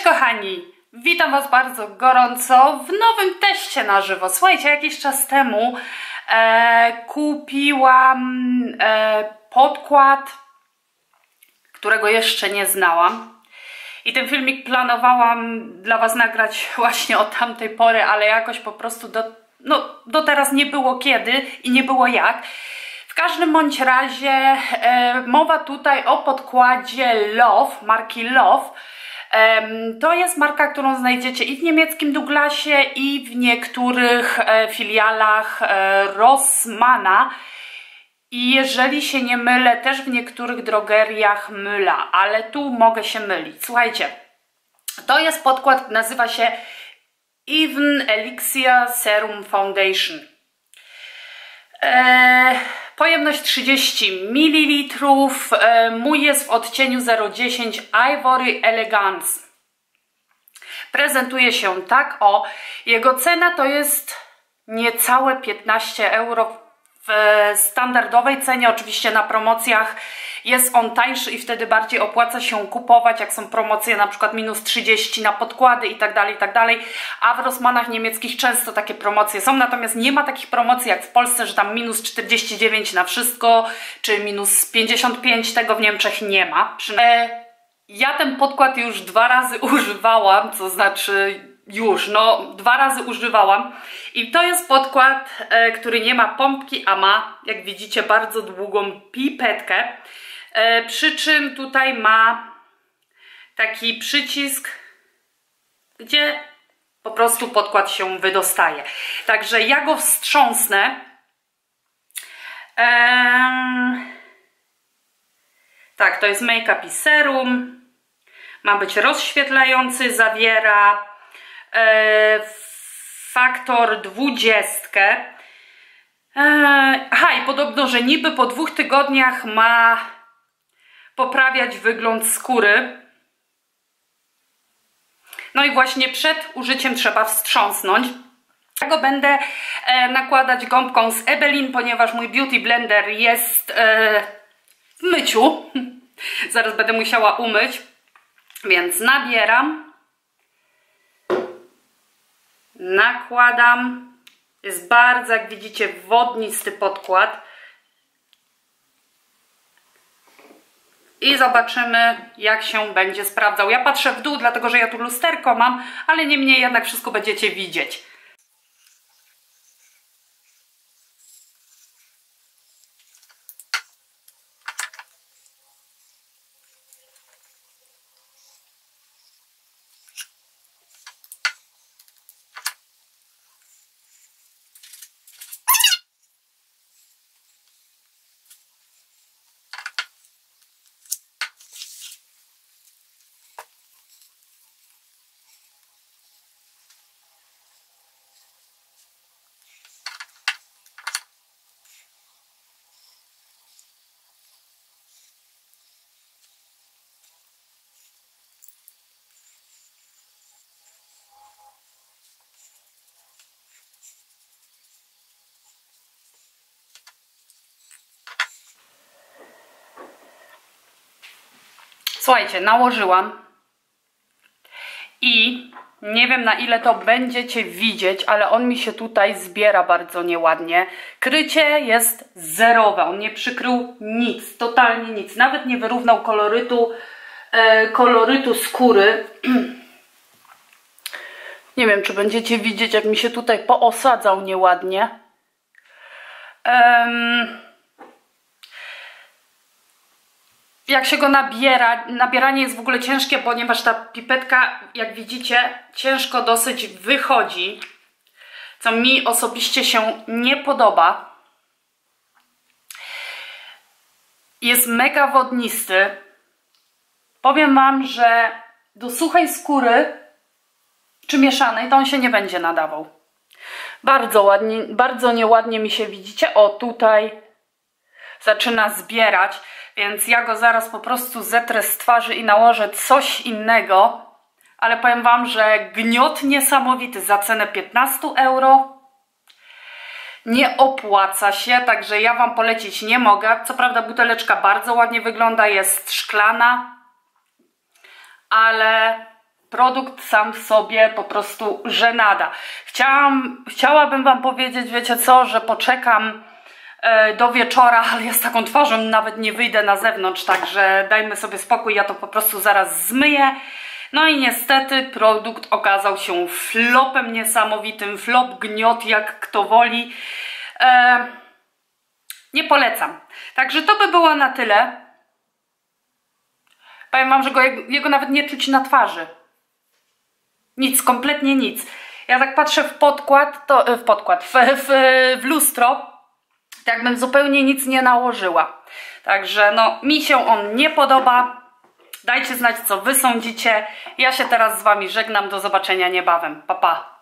kochani, witam Was bardzo gorąco w nowym teście na żywo. Słuchajcie, jakiś czas temu kupiłam podkład, którego jeszcze nie znałam. I ten filmik planowałam dla Was nagrać właśnie od tamtej pory, ale jakoś po prostu do teraz nie było kiedy i nie było jak. W każdym bądź razie mowa tutaj o podkładzie Love, marki Love. To jest marka, którą znajdziecie i w niemieckim Douglasie, i w niektórych filialach Rossmana. I jeżeli się nie mylę, też w niektórych drogeriach Mülla, ale tu mogę się mylić. Słuchajcie, to jest podkład, nazywa się Even Elixir Serum Foundation. Pojemność 30 ml, mój jest w odcieniu 010 Ivory Elegance. Prezentuje się tak, jego cena to jest niecałe 15 euro. W standardowej cenie, oczywiście na promocjach jest on tańszy i wtedy bardziej opłaca się kupować, jak są promocje na przykład -30 na podkłady i tak dalej, a w Rossmanach niemieckich często takie promocje są, natomiast nie ma takich promocji jak w Polsce, że tam -49 na wszystko, czy -55, tego w Niemczech nie ma. Ja ten podkład już 2 razy używałam, co znaczy dwa razy używałam i to jest podkład, który nie ma pompki, a ma, jak widzicie, bardzo długą pipetkę, przy czym tutaj ma taki przycisk, gdzie po prostu podkład się wydostaje. Także ja go wstrząsnę. Tak, to jest make-up i serum. Ma być rozświetlający, zawiera faktor 20. Aha, i podobno, że niby po 2 tygodniach ma poprawiać wygląd skóry. No i właśnie przed użyciem trzeba wstrząsnąć. Ja go będę nakładać gąbką z Ebelin, ponieważ mój Beauty Blender jest w myciu. Zaraz będę musiała umyć, więc nabieram. Nakładam. Jest bardzo, jak widzicie, wodnisty podkład. I zobaczymy, jak się będzie sprawdzał. Ja patrzę w dół, dlatego że ja tu lusterko mam, ale niemniej jednak wszystko będziecie widzieć. Słuchajcie, nałożyłam i nie wiem, na ile to będziecie widzieć, ale on mi się tutaj zbiera bardzo nieładnie. Krycie jest zerowe, on nie przykrył nic, totalnie nic, nawet nie wyrównał kolorytu skóry. Nie wiem, czy będziecie widzieć, jak mi się tutaj poosadzał nieładnie. Jak się go nabiera, nabieranie jest w ogóle ciężkie, ponieważ ta pipetka, jak widzicie, ciężko dosyć wychodzi, co mi osobiście się nie podoba. Jest mega wodnisty. Powiem Wam, że do suchej skóry czy mieszanej to on się nie będzie nadawał. Bardzo ładnie, bardzo nieładnie mi się, widzicie, o tutaj zaczyna zbierać. Więc ja go zaraz po prostu zetrę z twarzy i nałożę coś innego. Ale powiem Wam, że gniot niesamowity za cenę 15 euro. Nie opłaca się, także ja Wam polecić nie mogę. Co prawda buteleczka bardzo ładnie wygląda, jest szklana. Ale produkt sam w sobie po prostu żenada. Chciałabym wam powiedzieć, wiecie co, że poczekam do wieczora, ale ja z taką twarzą nawet nie wyjdę na zewnątrz, także dajmy sobie spokój, ja to po prostu zaraz zmyję. No i niestety produkt okazał się flopem niesamowitym, flop, gniot, jak kto woli. Nie polecam. Także to by było na tyle. Powiem wam, że jego nawet nie czuć na twarzy. Nic, kompletnie nic. Ja tak patrzę w podkład, w lustro, tak jakbym zupełnie nic nie nałożyła. Także no, mi się on nie podoba. Dajcie znać, co wy sądzicie. Ja się teraz z wami żegnam. Do zobaczenia niebawem. Pa, pa.